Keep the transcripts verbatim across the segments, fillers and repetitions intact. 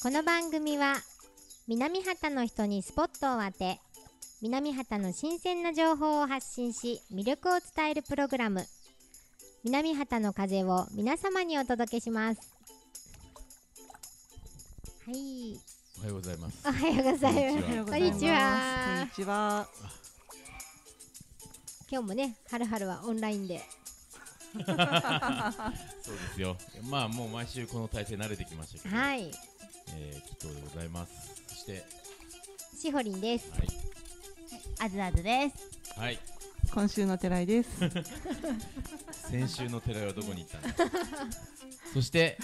この番組は南畑の人にスポットを当て、南畑の新鮮な情報を発信し、魅力を伝えるプログラム、南畑の風を皆様にお届けします。はい、 おはようございます。 おはようございます。こんにちは。 こんにちは。 今日もね、はるはるはオンラインでそうですよ。まあもう毎週この体制慣れてきましたけど、 はい、 えー、きっとでございます。そしてしほりんです。 はい、 あずあずです。 はい、 今週の寺井です。 先週の寺井はどこに行ったんですか。そして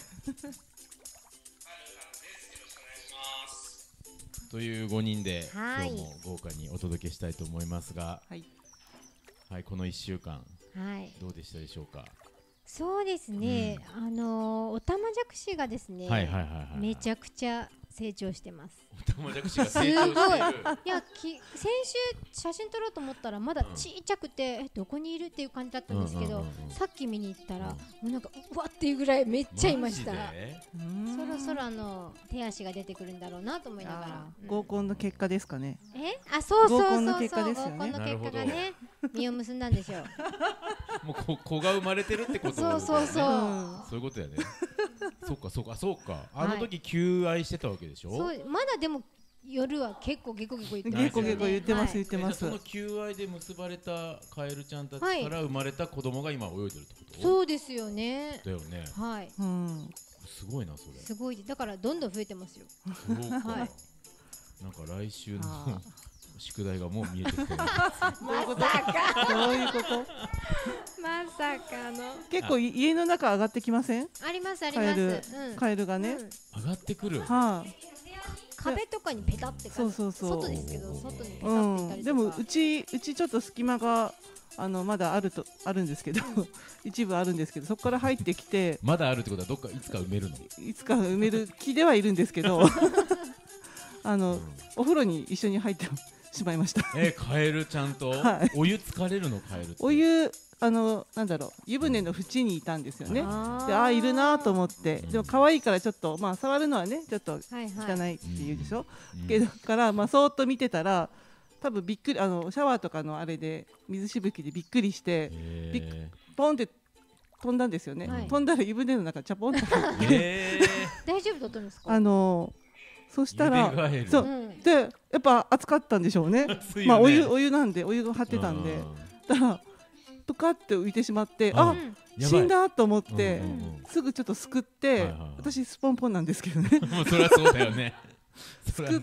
というごにんで今日も豪華にお届けしたいと思いますが、はい、はい、このいっしゅうかん、はい、どうでしたでしょうか。 そうですね、うん、あのー、おたまじゃくしがですね、はいはいはいはい、めちゃくちゃ成長してます。 おたまじゃくしが成長してる。 いやき先週写真撮ろうと思ったらまだちっちゃくて、うん、えどこにいるっていう感じだったんですけど、うんうんうんうん、さっき見に行ったら、うん、もうなんかうわっていうぐらいめっちゃいました。そろそろあの手足が出てくるんだろうなと思いながら、 うん、合コンの結果ですかね。 えあそうそうそうそう、 合コンの結果ですよね。 合コンの結果がね実を結んだんでしょう。 もう子が生まれてるってことだよね。 そうそうそう、うん、 そういうことやね。そうかそうかそうか。あの時求愛してたわけでしょ。 そう、まだでも夜は結構ゲコゲコ言ってますよね。ゲコゲコ言ってます、はい、言ってます。 その求愛で結ばれたカエルちゃんたちから生まれた子供が今泳いでるってこと。 そうですよね。 だよね。 はい。 うん。 すごいなそれ。 すごい。だからどんどん増えてますよ。 そうか。はい、なんか来週の宿題がもう見えてきてる。 まさか。 どういうこと？ まさかの。 結構家の中上がってきません？ ありますあります。 カエル、うん、カエルがね、 うん、 上がってくる。 はあ。 壁とかにペタってか、 そうそうそう。 外ですけど外にペタっていたりとか。 うん、でもうちうちちょっと隙間があのまだあるとあるんですけど、一部あるんですけど、そこから入ってきて。 まだあるってことはどっかいつか埋めるの？ いつか埋める気ではいるんですけど、あの、うん、お風呂に一緒に入ってしまいました。 えー、カエルちゃんと、はい、お湯疲れるのカエルって。 お湯あのなんだろう湯船の縁にいたんですよね。あであいるなと思って、うん、でも可愛いからちょっとまあ触るのはねちょっと汚いって言うでしょ、はいはい、けどからまあそーっと見てたら多分びっくりあのシャワーとかのあれで水しぶきでびっくりしてびっポンって飛んだんですよね、はい、飛んだら湯船の中チャポンって入って大丈夫だったんですか。 あのそしたらそう、うん、でやっぱ暑かったんでしょうね。まあお湯お湯なんでお湯が張ってたんでだからプカって浮いてしまって、あ、うん、死んだと思って、うんうんうん、すぐちょっとすくって、はいはいはい、私スポンポンなんですけどね。 もうそりゃそうだよね。 すくって、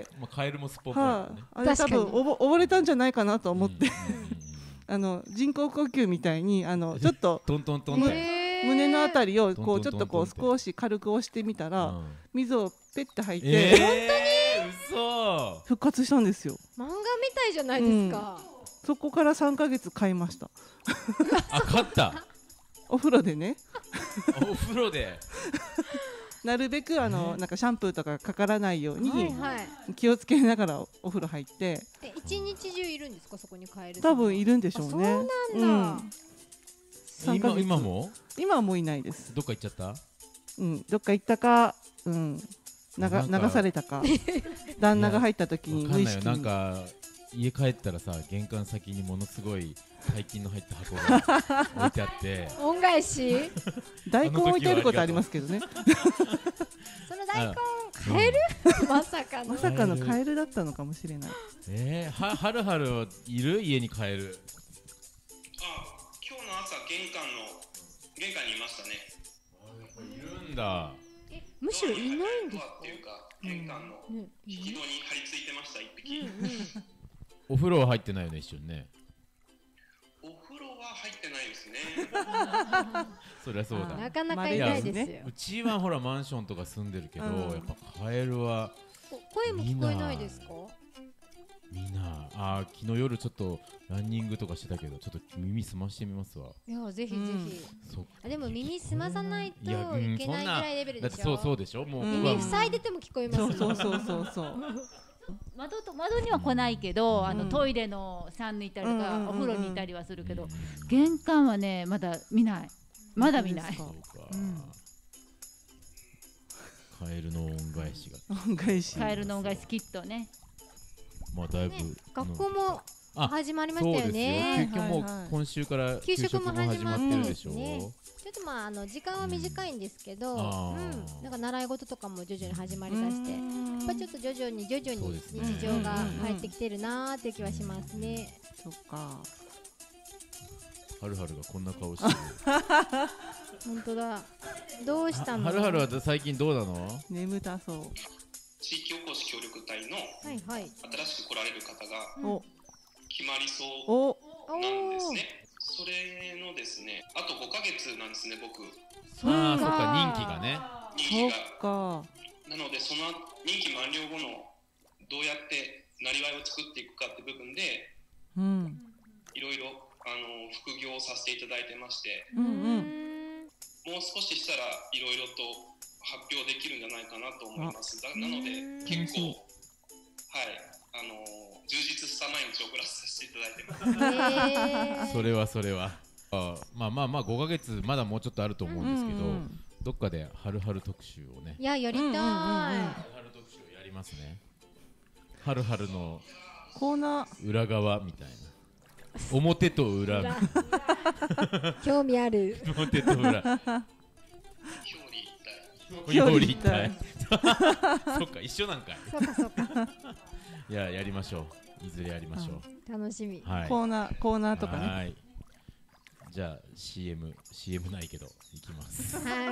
まあ、カエルもスポンポンだよね。 はあ、あれ多分おぼ溺れたんじゃないかなと思って、あの人工呼吸みたいにあのちょっとトントントン胸のあたりをこうちょっとこう少し軽く押してみたら、うん、水をペッて吐いて、 えー、本当に嘘復活したんですよ。 漫画みたいじゃないですか。うんそこからさんかげつ飼いました。 あ、飼った。 お風呂でね。 お風呂で。 なるべくあのなんかシャンプーとかかからないように気をつけながらお風呂入って。 え、一日中いるんですかそこにカエル。 多分いるんでしょうね。 そうなんだ。 うん、 今今も？ 今はもういないです。 どっか行っちゃった？ うん、どっか行ったか、うん、流流されたか。旦那が入った時に無意識に。 なんか家帰ったらさ玄関先にものすごい大金の入った箱が置いてあって恩返し大根置いてあることありますけどね。 その大根カエル、うん、まさかのまさかのカエルだったのかもしれない。 えー、ははるはるいる家にカエル。 あ、今日の朝玄関の玄関にいましたね。 いるんだ。 え、むしろいないんですか。 っていうか玄関の引き戸に張り付いてました一匹。うんうん、 お風呂は入ってないよね一緒にね。 お風呂は入ってないですね。 そりゃそうだ。 なかなかいないですよ。 うちはほらマンションとか住んでるけど、うん、やっぱカエルは声も聞こえないですか。 みんなあ昨日夜ちょっとランニングとかしてたけどちょっと耳澄ましてみますわ。 いやぜひぜひ、うん、あでも耳澄まさないといけないぐらいレベルでしょ。 だってそうそうでしょ。もう耳塞いでても聞こえます。 そうそうそうそう窓と窓には来ないけど、うん、あのトイレのさんにいたりとか、うん、お風呂にいたりはするけど、うん、玄関はねまだ見ないまだ見ない。 カエルの恩返しが恩返しカエルの恩返しきっとね。 まあだいぶ、 ね、学校も始まりましたよね。 そうですよ。急遽もう今週から給食も始まってるでしょう。ね、 ちょっとまああの時間は短いんですけど、うん、なんか習い事とかも徐々に始まりだして、やっぱちょっと徐々に徐々に日常が入ってきてるなーって気はしますね。 そっか。 はるはるがこんな顔してる。 本当だ。どうしたの？ はるはるは最近どうなの？ 眠たそう。 地域おこし協力隊の新しく来られる方が決まりそうなんですね。それのですね、あとごかげつなんですね、僕。 ああ、そっか、任期がね。 任期が。なので、その任期満了後のどうやってなりわいを作っていくかって部分で、いろいろあの副業をさせていただいてまして、うんうん、もう少ししたらいろいろと発表できるんじゃないかなと思います。なので結構、はい、あのー、充実した毎日を送らさせていただいてます。 それはそれはあ、まあまあまあごかげつまだもうちょっとあると思うんですけど、うんうん、どっかではるはる特集をね、 いややりたい、はるはる特集をやりますね。はるはるのコーナー裏側みたいな、表と裏興味ある。 表と裏表裏一体そっか、一緒なんかい。 そうかそうか。 いや、やりましょう。いずれやりましょう。 楽しみ。 はい、 コーナーコーナーとかね。 はい。じゃあ シーエム シーエム ないけどいきます。 はい。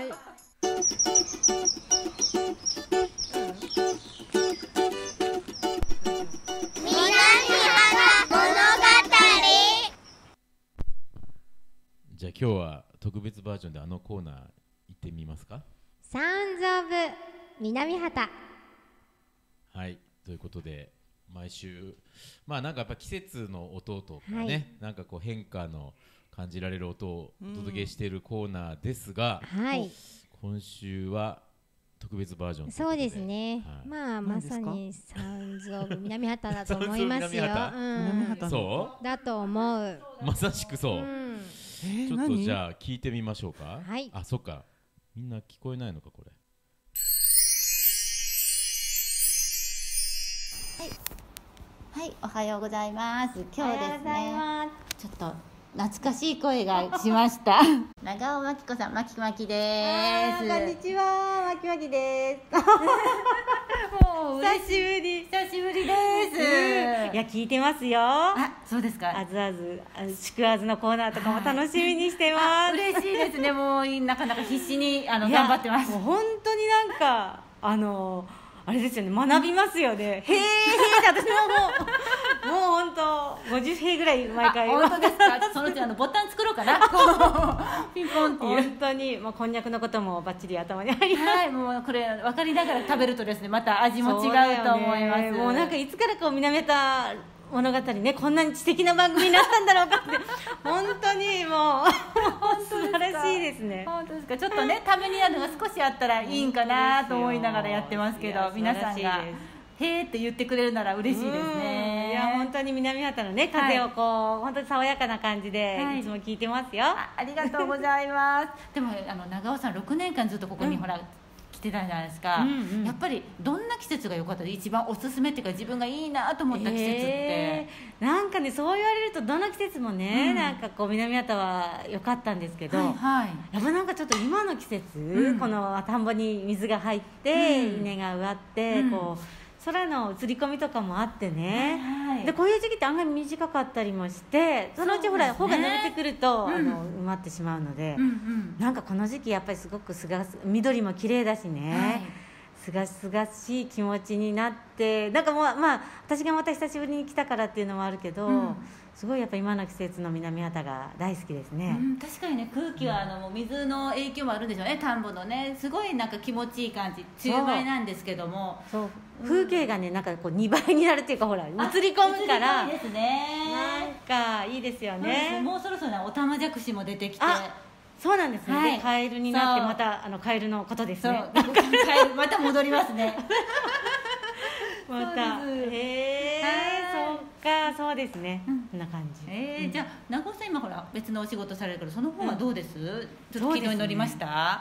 じゃあ今日は特別バージョンであのコーナー行ってみますか。 サウンズオブ南畑。 はい、ということで毎週まあなんかやっぱ季節の音とかね、はい、なんかこう変化の感じられる音をお届けしているコーナーですが、 はい、 今週は特別バージョン。 そうですね、はい、まあまさにサウンズオブ南畑だと思いますよ。 南畑、そうだと思う。 まさしくそう、うん、 えー、 ちょっとじゃあ聞いてみましょうか。 はい。 あ、そっか、みんな聞こえないのかこれ。 はい、おはようございます。今日ですね、ちょっと懐かしい声がしました長尾真紀子さん、まきまきです。 こんにちは、まきまきですもう久しぶり久しぶりです、 うん、いや聞いてますよ。 あ、そうですか。 あずあず宿あずのコーナーとかも楽しみにしてます。 嬉しいですね。もうなかなか必死にあの頑張ってます。 もう本当になんかあのあれですよね、学びますよね。へーへーって私ももうもう本当ごじゅっへいぐらい毎回。 本当ですか。そのうちあのボタン作ろうかなピンポンっていう。 本当に、まあ、こんにゃくのこともバッチリ頭にあります。 はい、もうこれ分かりながら食べるとですね、また味も違うと思います。 もうなんかいつからこう南畑物語ね、こんなに知的な番組になったんだろうかって本当にもう素晴らしいですね。 本当ですか。ちょっとね、ためになるのが少しあったらいいんかなと思いながらやってますけど、皆さんがへーって言ってくれるなら嬉しいですね。 いや本当に南畑のね風をこう、はい、本当に爽やかな感じで、はい、いつも聞いてますよ。 あ, ありがとうございますでもあの長尾さんろくねんかんずっとここに、うん、ほら来てたじゃないですか、うんうん、やっぱりどんな季節が良かったで一番おすすめっていうか自分がいいなと思った季節って、えー、なんかねそう言われるとどの季節もね、うん、なんかこう南畑は良かったんですけど、はいはい、やっぱなんかちょっと今の季節、うん、この田んぼに水が入って、うん、稲が植わって、うん、こう空の映り込みとかもあってね、はいはい、でこういう時期って案外短かったりもしてそのうちほら穂が伸びてくると、うん、あの埋まってしまうので、うんうん、なんかこの時期やっぱりすごくすがす緑も綺麗だしね、すがすがしい気持ちになってなんかもう、まあ、私がまた久しぶりに来たからっていうのもあるけど、うん、すごいやっぱ今の季節の南畑が大好きですね、 うん、確かにね空気はあのもう水の影響もあるんでしょうね。田んぼのねすごいなんか気持ちいい感じ中梅なんですけどもそう風景がねなんかこうにばいになるっていうかほら映り込むからいいですね。 なんかいいですよね。 もうそろそろねオタマジャクシも出てきてそうなんですね、はい、カエルになってまたあのカエルのことですね。 そうカエルまた戻りますねまたへえ、はい、そっかそうですね、 うんこんな感じ。 えー、じゃあ長尾さん今ほら別のお仕事されるからその方はどうです？うん、ちょっと軌道に乗りました？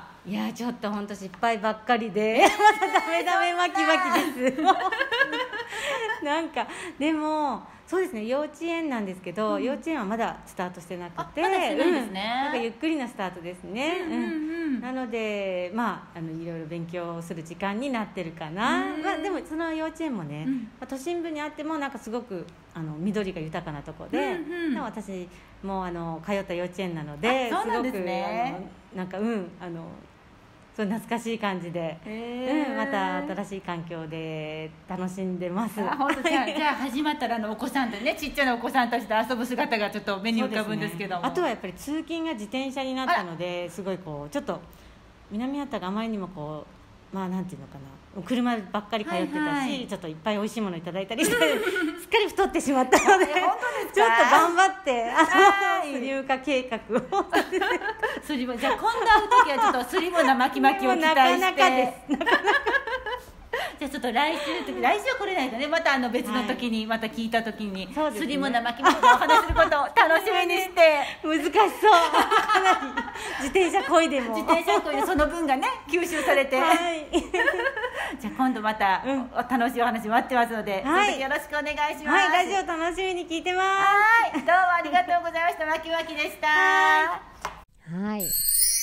いやちょっと本当失敗ばっかりでまだダメダメ巻き巻きですなんかでもそうですね幼稚園なんですけど、うん、幼稚園はまだスタートしてなくて、 まだしてないですね、 うん、なんかゆっくりなスタートですね、うんうんうん、なのでまああのいろいろ勉強する時間になってるかな、まあ、でもその幼稚園もね、うんまあ、都心部にあってもなんかすごくあの緑が豊かなところで、うんうん、私もあの通った幼稚園なので、 そうなんですね、 すごくあのなんかうんあのそう懐かしい感じで、うん、また新しい環境で楽しんでます。 あ本当じゃあじゃあ始まったらあのお子さんとねちっちゃなお子さんたちと遊ぶ姿がちょっと目に浮かぶんですけども、 ね、あとはやっぱり通勤が自転車になったのですごいこうちょっと南畑があまりにもこうまあなんていうのかな車ばっかり通ってたし、はいはい、ちょっといっぱい美味しいものいただいたりしてすっかり太ってしまったので本当ですかちょっと頑張ってあのスリム化計画をスリムじゃあ今度会う時はちょっとスリムな巻き巻きを期待してなかなかですなかなかじゃあちょっと来週来週は来れないとねまたあの別の時にまた聞いた時に、はいね、スリムな巻き巻きのお話することを楽しみにして難しそうかなり自転車こいでも自転車こいでその分がね吸収されて、はい、じゃあ今度また、うん、楽しいお話待ってますので、はい、その時よろしくお願いします。 はい、ラジオ楽しみに聞いてます。 はいどうもありがとうございました巻き巻きでした。 はいいや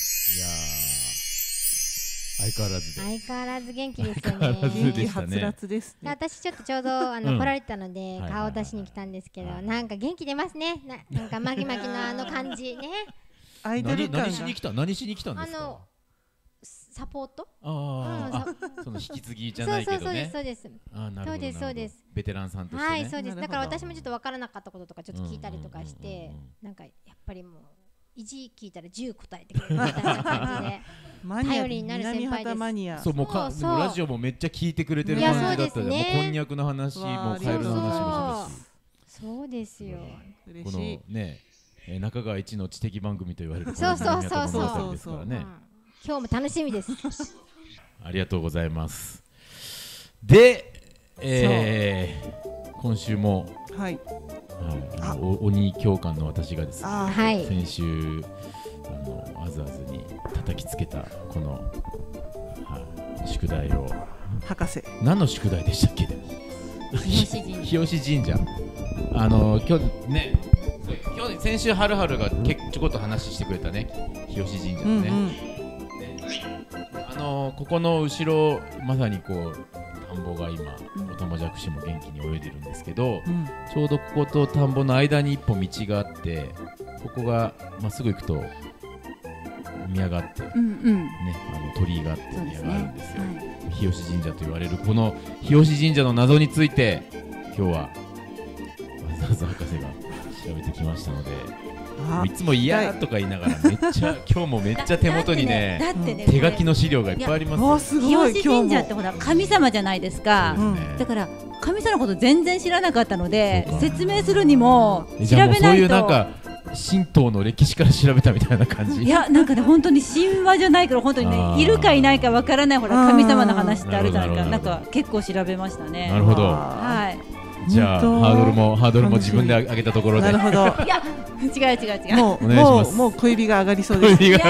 相変わらずで相変わらず元気ですよね。 元気はつらつですね。 私ちょっとちょうどあの、うん、来られたので顔を出しに来たんですけど、なんか元気出ますね。な、なんかマギマギのあの感じね。 アイドル感が何しに来た何しに来たんですか。あのサポート。 ああ、その引き継ぎじゃないけどね。 そうですそうですそうです。あなるほどそうですそうです。 ベテランさんとしてね。 はいそうです。だから私もちょっと分からなかったこととかちょっと聞いたりとかして、なんかやっぱりもういち聞いたらじゅう答えてくれるみたいな感じで。頼りになる先輩です。 そうもうかでもラジオもめっちゃ聞いてくれてる感じだったじゃん。もうこんにゃくの話もカエルの話もしたし。そうですよ。 このね中川一の知的番組と言われるそうそうそうそうですからね。 今日も楽しみです。 ありがとうございます。で、えー、今週もはいはい鬼教官の私がですねはい先週あのあずあずに叩きつけたこの、はい、宿題を博士何の宿題でしたっけ。でも日吉神社あの今日ね今日先週はるはるがけちょこっと話してくれたね日吉神社のね、うんうんねあのここの後ろまさにこう田んぼが今オタマジャクシも元気に泳いでるんですけど、うん、ちょうどここと田んぼの間に一本道があってここがまっすぐ行くと宮があって、うんうんね、あの鳥居があって宮があるんですよ、ねはい、日吉神社と言われるこの日吉神社の謎について今日はわざわざ博士が調べてきましたのでいつも嫌とか言いながらめっちゃ今日もめっちゃ手元にね手書きの資料がいっぱいありますよ。 日吉神社ってほら神様じゃないですか、うん、だから神様のこと全然知らなかったので説明するにも調べないと。 そういうなんか神道の歴史から調べたみたいな感じ。 いやなんかね本当に神話じゃないから本当にねいるかいないかわからないほら神様の話ってあるじゃないか。なんか結構調べましたね。 なるほど。 はい。 じゃあハードルもハードルも自分で上げたところで。 なるほど。 いや違う違う違う。 もうもうもう小指が上がりそうです。 小指が。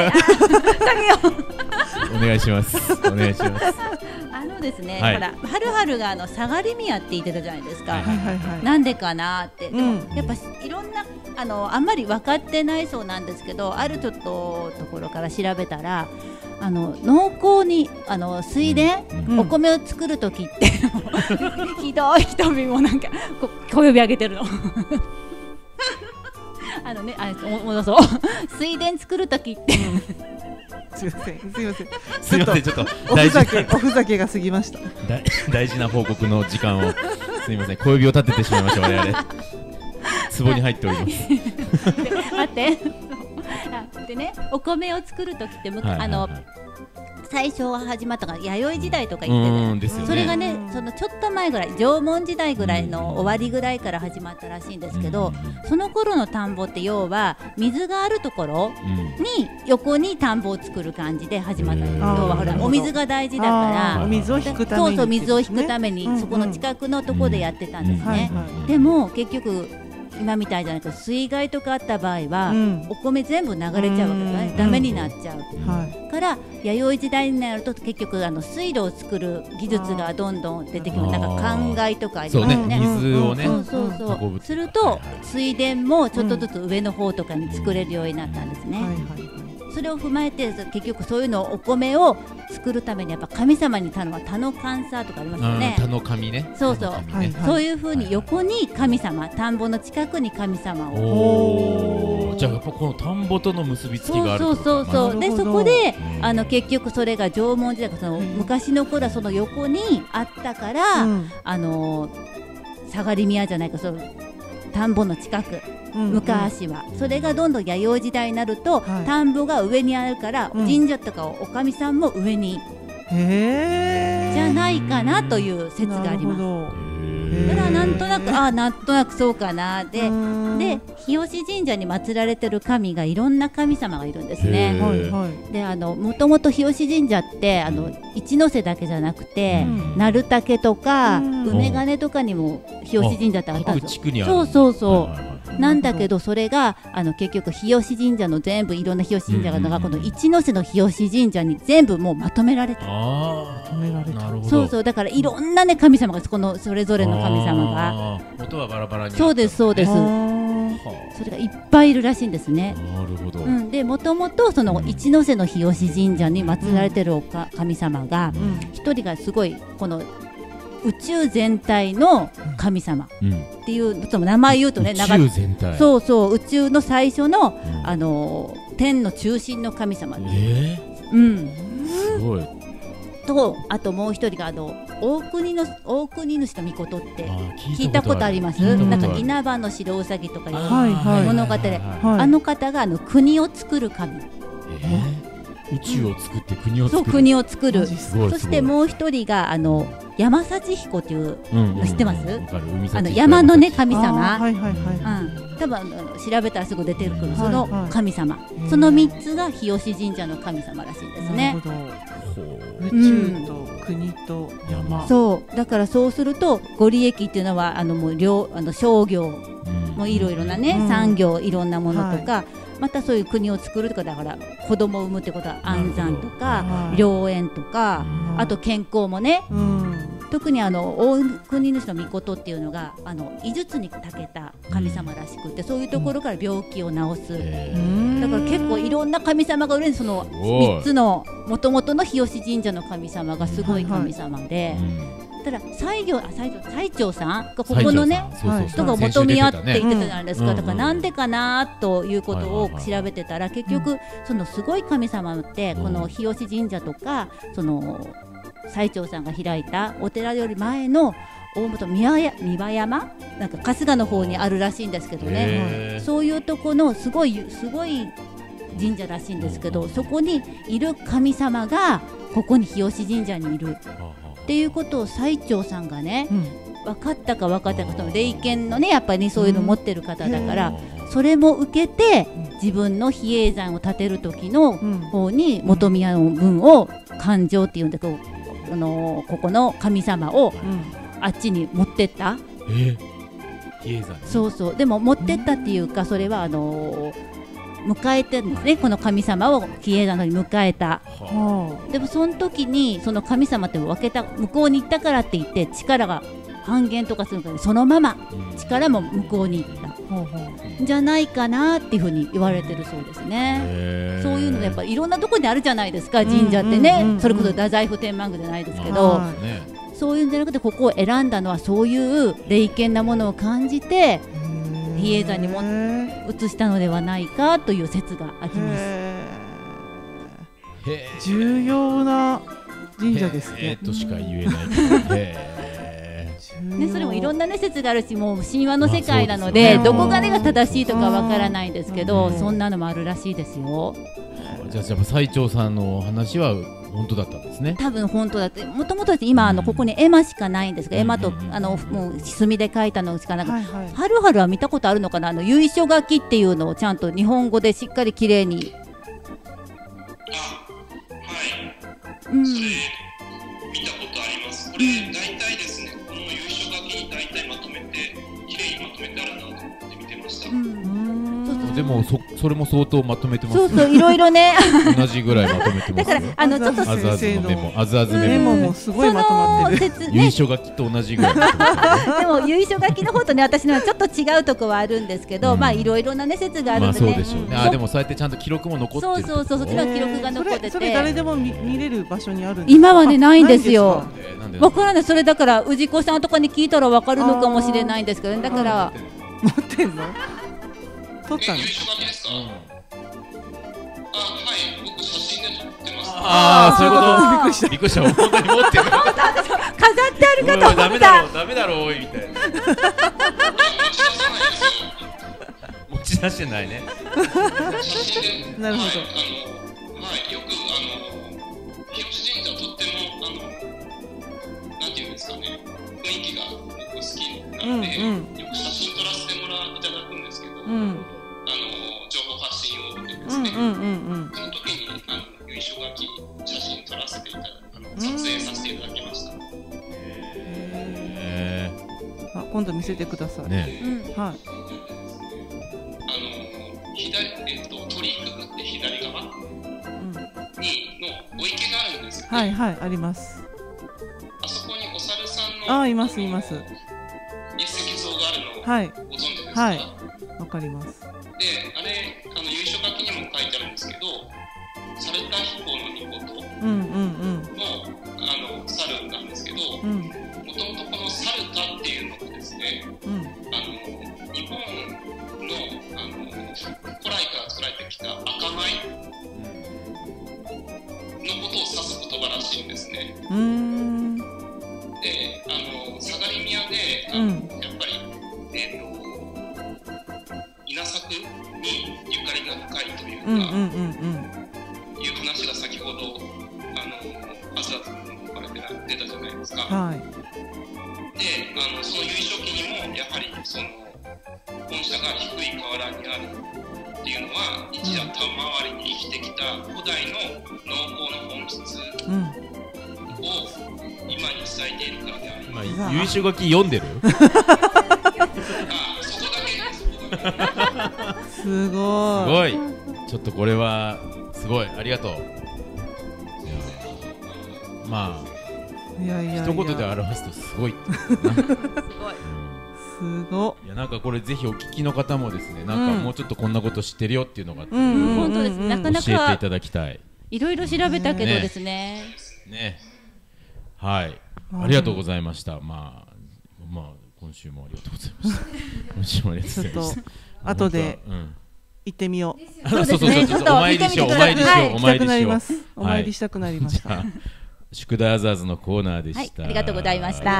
お願いします。お願いします。 あのですね、はい、ほらはるはるがあの下がり宮って言ってたじゃないですか。はいはいはい、なんでかなって。でも、うん、やっぱいろんなあのあんまり分かってないそうなんですけど、あるちょっとところから調べたら。あの農耕にあの水田、うん、お米を作るときって、うん、ひどい瞳もなんかこ小指上げてるのあのねあ戻そう水田作るときって、うん、 すいませんすいませんすいませんちょっとおふざけおふざけが過ぎました大事な報告の時間をすいません小指を立ててしまいました我々壺に入っております待ってでね、お米を作るときって、はいはいはい、あの最初は始まったから弥生時代とか言ってた、ね、それがねそのちょっと前ぐらい縄文時代ぐらいの終わりぐらいから始まったらしいんですけど、その頃の田んぼって要は水があるところに横に田んぼを作る感じで始まったんです。要はほらお水が大事だからお水を引くために、 そうそう水を引くためにそこの近くのところでやってたんですね。でも結局今みたいじゃないけど水害とかあった場合は、うん、お米全部流れちゃうわけだね、ダメになっちゃう、はい、から弥生時代になると結局あの水路を作る技術がどんどん出てきます。なんか灌漑とかありますよね。 水をね、 そうそうそう。すると水田もちょっとずつ上の方とかに作れるようになったんですね。それを踏まえて結局そういうのをお米を作るためにやっぱ神様に頼む田の神さとかありますよね。 田の神ね。 そうそう、はいはい、そういう風に横に神様、田んぼの近くに神様を。 おじゃあやっぱこの田んぼとの結びつきがある。 そうそうそうそう。でそこであの結局それが縄文時代その昔の頃はその横にあったから、うん、あの下がり宮じゃないかその田んぼの近く。昔は、うんうん、それがどんどん弥生時代になると、はい、田んぼが上にあるから、うん、神社とかお神さんも上にへじゃないかなという説があります。だからなんとなくあなんとなくそうかなでで日吉神社に祀られてる神がいろんな神様がいるんですね。であのもともと日吉神社ってあの一ノ瀬だけじゃなくて、うん、鳴竹とか、うん、梅ヶ根とかにも日吉神社ってあったんですよ。そうそうそう、はいはいはい、なんだけどそれがあの結局日吉神社の全部いろんな日吉神社が、うんうん、この一ノ瀬の日吉神社に全部もうまとめられた。 あまとめられた。なるほど。 そうそうだからいろんなね神様がこのそれぞれの神様が元はバラバラに。 そうですそうです。それがいっぱいいるらしいんですね。 なるほど。 うん、でもともとその一ノ瀬の日吉神社に祀られてるおか神様が一、うん、人がすごいこの宇宙全体の神様っていう、うん、その名前言うとね、 宇宙全体そうそう宇宙の最初の、うん、あの天の中心の神様です。 えー、 うん、 すごい。 とあともう一人があの大国の大国主の御事って聞いたことあります？なんか稲葉の白うさぎとかいう物語で、あの方があの国を作る神。えー、宇宙を作って国を作る。 そう国を作る。そしてもう一人があの山幸彦っていうの知ってます？あの山のね神様。はいはいはい。うん、多分あの調べたらすぐ出てくるその神様。その三つが日吉神社の神様らしいんですね。 宇宙と国と山、 うん、そうだからそうするとご利益っていうのはあのもう両あの商業、うん、もういろいろなね、うん、産業いろんなものとか、はい、またそういう国を作るとかだから子供を産むってことは安産とか良縁とか、うん、あと健康もね、うん、特にあの大国主の御事っていうのがあの医術に長けた神様らしくて、うん、そういうところから病気を治す、うん、だから結構いろんな神様がいるんでそのみっつのもともとの日吉神社の神様がすごい神様で、はいはい、ただ西行あ西行西長さんがここのね人が求め合って言ってたじゃないですか、だからなんでかなということを調べてたら結局そのすごい神様ってこの日吉神社とかその西長さんが開いたお寺より前の大本三輪山なんか春日の方にあるらしいんですけどね、そういうとこのすごいすごい神社らしいんですけど、そこにいる神様がここに日吉神社にいるっていうことを西長さんがね、うん、分かったか分かったかその霊験のねやっぱり、ね、そういうの持ってる方だから、うん、それも受けて自分の比叡山を建てる時の方に本宮の分を勘定っていうんだけど、あのー、ここの神様をあっちに持ってった、 えー、比叡山そうそうでも持ってったっていうかそれはあのー迎えてるんですね、この神様を比叡山のに迎えた、はあ、でもその時にその神様って分けた向こうに行ったからって言って力が半減とかするからそのまま力も向こうに行った、うん、じゃないかなっていうふうに言われてるそうですね。そういうのやっぱりいろんなところにあるじゃないですか神社ってね、うんうんうんうん、それこそ太宰府天満宮じゃないですけど、はい、そういうんじゃなくてここを選んだのはそういう霊験なものを感じて比叡山にも移したのではないかという説があります。 へー重要な神社ですね。 としか言えないへーね、それもいろんな、ね、説があるしもう神話の世界なので、まあ、どこが、ね、が正しいとかわからないんですけどそんなのもあるらしいですよ。 じゃあ、じゃあ西長さんの話は本当だったんですね。 多分本当だって。もともと今あのここに絵馬しかないんですが、絵馬とあのもう墨で描いたのしかなくて、はいはい、はるはるは見たことあるのかな、あの由緒書きっていうのをちゃんと日本語でしっかりきれいに。 あ、はい、うん、それ見たことあります。これ大体ですね、この由緒書きに大体まとめてきれいにまとめてあるなと思って見てでもそそれも相当まとめてます。 そうそういろいろね。 同じぐらいまとめてますよ。 だからあのちょっとあずあずのメモ、あずあずメモもすごいまとまってる。 由緒書きと同じぐらい。 でも由緒書きの方とね私のはちょっと違うとこはあるんですけど、まあいろいろなね説があるんでね。 まあそうでしょうね。あでもそうやってちゃんと記録も残ってる。 そうそうそうそっちの記録が残ってて。 それ誰でも見れる場所にあるんですか。 今はねないんですよ。わからない。それだから氏子さんとかに聞いたらわかるのかもしれないんですけど、だから持ってんの？撮ったの？ 由緒書きですか？あ、はい、僕写真で撮ってます。 ああ、そういうこと。びっくりした。びっくりした。本当に持ってる。 飾ってあるかと思った。 ダメだろう、ダメだろうおいみたいな。持ち出してないね。 なるほど。 はい、よくあの日吉神社とってもあのなんていうんですかね、雰囲気が僕好きなので、うんうん、よく写真撮らせてもらいただくんですけど、うん、あの情報発信用でですね、その時にあの由緒書き写真撮らせていただあの撮影させていただきました。 へー。あ、今度見せてください。 ね、 うん、はい。 あの左えっと鳥居くぐって左側。にのお池があるんですよね。 はいはいあります。 あそこにお猿さんのあいますいます。 一石像があるのをはいご存知ですか？ はいわかります。 であれあの由緒書きにも書いてあるんですけど、猿田彦の御事の、 うんうんうん、 あの猿なんですけど、もともとこの猿田っていうのがですね、うん、あの日本のあの古来から作られてきた赤米のことを指す言葉らしいんですね。うーんで、あの相模宮で、あの、うん、やっぱり、えー、と稲作にゆかりが深いというか、うんうんうんうん、いう話が先ほどあのあずあずから出たじゃないですか。はい、で、あのその由緒記にもやはりその本社が低い河原にあるっていうのは一夜たまわりに生きてきた古代の農耕の本質を今に伝えているからであります。 今由緒書き読んでる？ あ、そこだけそこだけ。 すごい。 すごい。ちょっとこれはすごいありがとう。いやまあいやいやいや一言で表すとすごいってすごい。 すごいやなんかこれぜひお聞きの方もですね、なんかもうちょっとこんなこと知ってるよっていうのが本当です。なかなか教えていただきたい。 いろいろ調べたけどですね。 ね。ねはい、ありがとうございました。まあまあ今週もありがとうございました。今週もありがとうございました。 後で行ってみよう。そうそうそうそう。お参りしようお参りしようお参りしよう。 お参りしたくなりました。 宿題アザーズのコーナーでした。 ありがとうございました。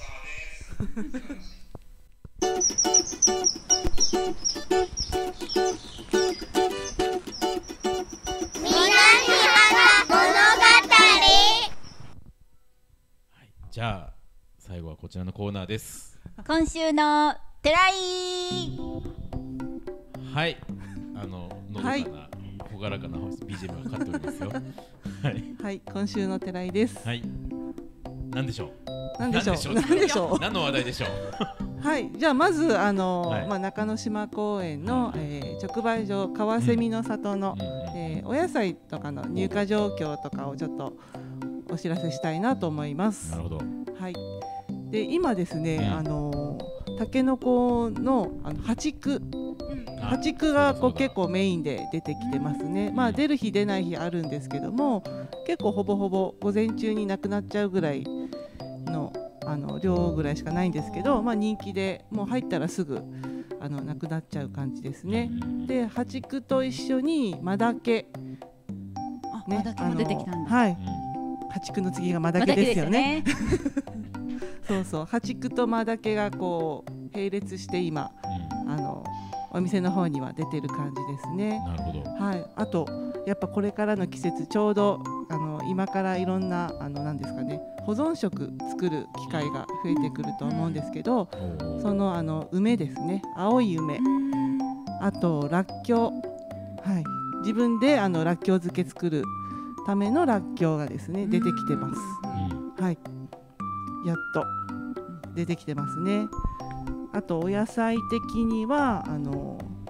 じゃあ最後はこちらのコーナーです。 今週のテライはい、あののどかな、朗らかな ビージーエム がかかっておりますよ。はい、 はい、今週のテライです。 はい、なんでしょう。 なんでしょう。なんでしょう。 何の話題でしょう。はい、じゃあまずあの、はい、まあ中之島公園の、えー、直売所川蝉の里の、うんえー、お野菜とかの入荷状況とかをちょっとお知らせしたいなと思います。 なるほど。 はい。で今ですね、うん、あのタケノコのあの八区、八区がこう結構メインで出てきてますね。まあ出る日出ない日あるんですけども、結構ほぼほぼ午前中になくなっちゃうぐらいのあの量ぐらいしかないんですけど、まあ人気でもう入ったらすぐあのなくなっちゃう感じですね。で八区と一緒にマダケ、 あ、ね、マダケも出てきたんだ。 はい。八区の次がマダケですよね。そうそう、八区とマダケがこう並列して今、うん、あのお店の方には出てる感じですね。 なるほど。 はい。あとやっぱこれからの季節ちょうどあの今からいろんなあのなんですかね、保存食作る機会が増えてくると思うんですけど、うん、そのあの梅ですね、青い梅、あとらっきょう、はい、自分であのらっきょう漬け作るためのらっきょうがですね出てきてます。うん、はい。やっと出てきてますね。あとお野菜的にはあの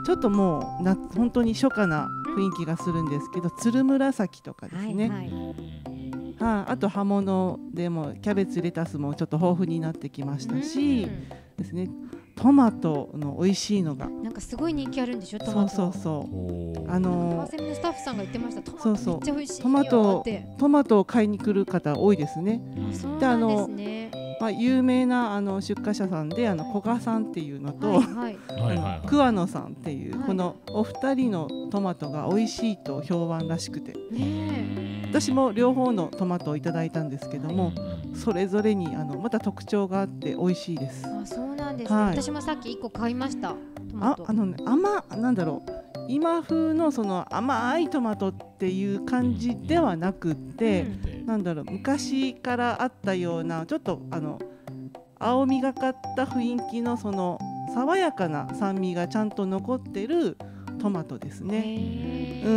ちょっともうな本当に初夏な雰囲気がするんですけど、鶴紫とかですね、はいはいはあ、あと葉物でもキャベツレタスもちょっと豊富になってきましたし、ですね、トマトの美味しいのがなんかすごい人気あるんでしょ、トマト。 そうそうそう、あの川蝉のスタッフさんが言ってました。トマトそうそうめっちゃ美味しいよトマトってトマトを買いに来る方多いですね。 そうであのなんですね。 まあ、有名なあの出荷者さんであの古賀さんっていうのと、 はいはいはいはいはい桑野さんっていう、 はいこのお二人のトマトが美味しいと評判らしくて、 ね私も両方のトマトをいただいたんですけども、それぞれにあのまた特徴があって美味しいです。 あ、そうなんですね、 はい私もさっき一個買いましたトマト。 ああのね、甘なんだろう、今風のその甘いトマトっていう感じではなくって、 うん、 なんだろう、昔からあったようなちょっとあの青みがかった雰囲気のその爽やかな酸味がちゃんと残ってるトマトですね。うん、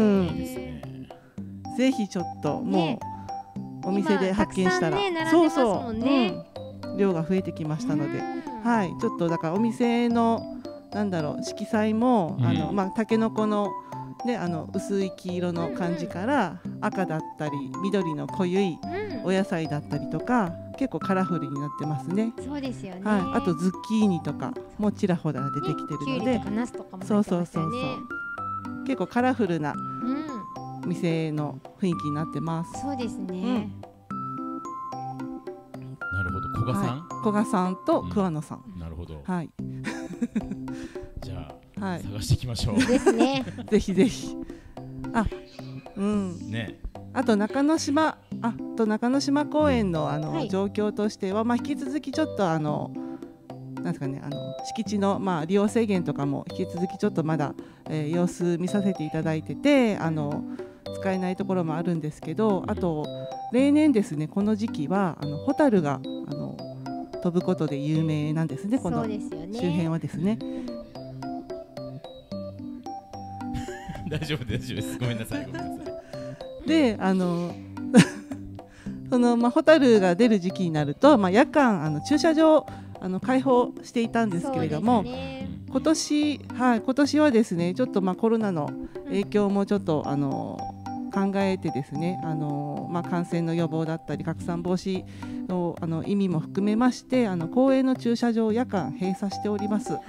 ぜひちょっともうお店で発見したら、 ね、 そうそう、 ね、 うん、量が増えてきましたので、はい、ちょっとだからお店のなんだろう、色彩も、うん、あのまあタケノコのね、あの薄い黄色の感じから赤だったり緑の濃ゆいお野菜だったりとか、結構カラフルになってますね。 そうですよね、 はい、あとズッキーニとかもちらほら出てきてるので、 ね、キュウリとかナスとかも入ってますよね。 そうそうそうそう、結構カラフルな店の雰囲気になってます。 うん、そうですね、うん、 なるほど、古賀さん、 はい、古賀さんと桑野さん、 うん、なるほど、 はいじゃあ、 はい、 探していきましょうですねぜひぜひ。あ、うんね、 あと中之島、あと中之島公園のあの、 はい、 状況としては、まあ、引き続きちょっとあのなんですかね、あの敷地の、まあ、利用制限とかも引き続きちょっとまだ、えー、様子見させていただいてて、あの使えないところもあるんですけど、あと例年ですね、この時期はあのホタルがあの飛ぶことで有名なんですね、この周辺はですね。 大丈夫大丈夫です、ごめんなさいごめんなさい。 で、あのそのまあホタルが出る時期になると、まあ、夜間あの駐車場あの開放していたんですけれども、ね、今年はい今年はですね、ちょっとまあコロナの影響もちょっと、うん、あの考えてですね、あのまあ感染の予防だったり拡散防止のあの意味も含めまして、あの公園の駐車場を夜間閉鎖しております。はい、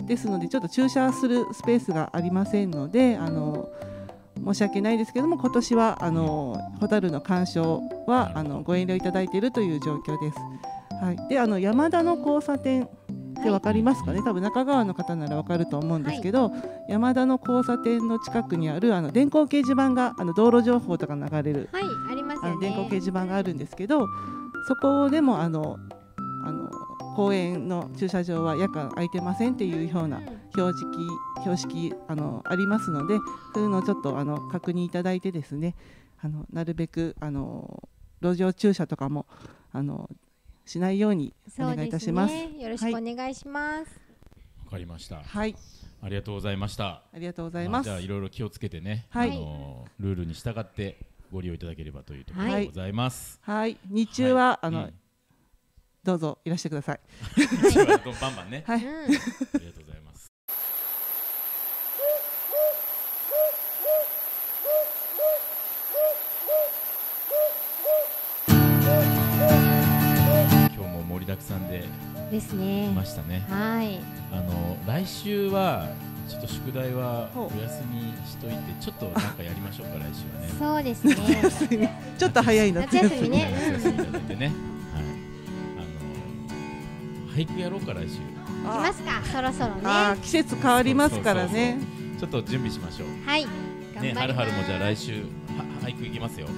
ですのでちょっと駐車するスペースがありませんので、あの申し訳ないですけども、今年はあのホタルの鑑賞はあのご遠慮いただいているという状況です。はい、であの山田の交差点って分かりますかね、はい、多分中川の方なら分かると思うんですけど、はい、山田の交差点の近くにあるあの電光掲示板があの道路情報とか流れる、 はい、ありますよね、 あの電光掲示板があるんですけど、そこでもあのあの公園の駐車場は夜間空いてませんっていうような標識、標識あのありますので、そういうのをちょっとあの確認いただいてですね、あのなるべくあの路上駐車とかもあのしないようにお願いいたします。 そうですね、よろしくお願いします。わ、はい、 かりました。 はい。 ありがとうございました。 ありがとうございます。 まあ、じゃあいろいろ気をつけてね、 はい、 あのルールに従ってご利用いただければというところでございます。 はい。はい、日中は、はい、あの、うん、どうぞいらしてください。 日中はバンバンね。 はい。 うん、ありがとうございます。盛りだくさんでですね。 いましたね。 はい。 あの来週はちょっと宿題はお休みしといて、ちょっとなんかやりましょうか、来週はね。 そうですね。 ちょっと早いな。 夏休みね。 夏休みいただいてね。はい。あの俳句やろうか来週。 行きますか。そろそろね。 あ、季節変わりますからね。 ちょっと準備しましょう。 はい。 ね、はるはるもじゃあ来週は俳句いきますよ。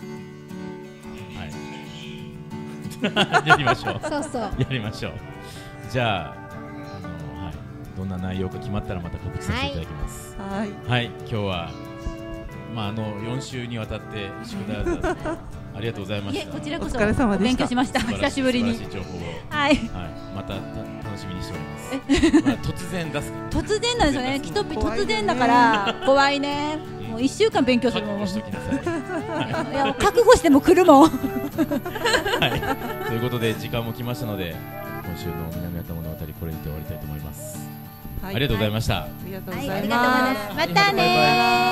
やりましょう。 そうそう。 やりましょう。じゃあ、あの、はい、どんな内容か決まったらまた告知させていただきます。 はい。 はい、今日は、まあ、あのよん週にわたって宿題をありがとうございました。 こちらこそお疲れ様でした。 勉強しました。久しぶりに。 素晴らしい情報を。 はい。はい。 また楽しみにしております。まあ、突然出す。 突然なんですよね。きっと突然だから怖いね。もう一週間勉強するもん。 覚悟しときなさい。 いや、覚悟しても来るもん。はい 。ということで時間も来ましたので、今週の南畑物語これにて終わりたいと思います。 ありがとうございました。ありがとうございます。 またね。